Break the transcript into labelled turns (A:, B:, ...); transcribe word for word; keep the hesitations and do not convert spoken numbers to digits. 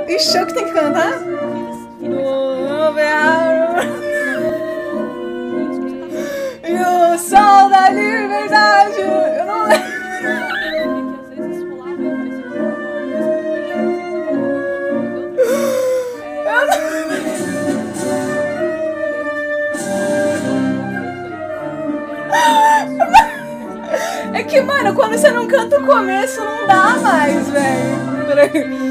A: Ixi, eu que tenho que cantar? E o sol da liberdade. Eu não lembro. É que, mano, quando você não canta o começo, não dá mais, velho. Peraí.